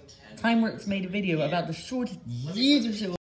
Timeworks made a video about the shortest YouTube